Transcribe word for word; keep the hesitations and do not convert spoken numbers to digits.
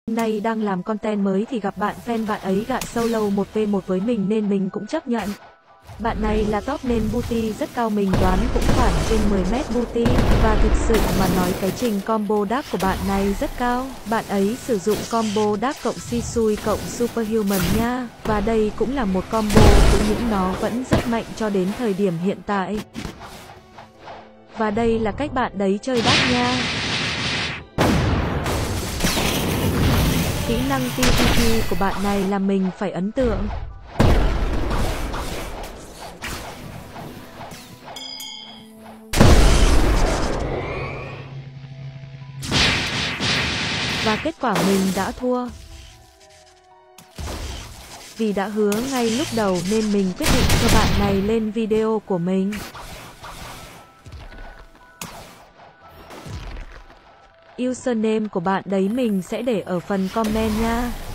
nay đang làm content mới thì gặp bạn fan bạn ấy gạ solo một v một với mình nên mình cũng chấp nhận. Bạn này là top nên booty rất cao, mình đoán cũng khoảng trên mười mét booty, và thực sự mà nói cái trình combo dark của bạn này rất cao. Bạn ấy sử dụng combo dark cộng Shisui cộng Superhuman nha, và đây cũng là một combo cũng những nó vẫn rất mạnh cho đến thời điểm hiện tại. Và đây là cách bạn đấy chơi dark nha. Kỹ năng pê vê pê của bạn này làm mình phải ấn tượng. Và kết quả mình đã thua. Vì đã hứa ngay lúc đầu nên mình quyết định cho bạn này lên video của mình. Username của bạn đấy mình sẽ để ở phần comment nha.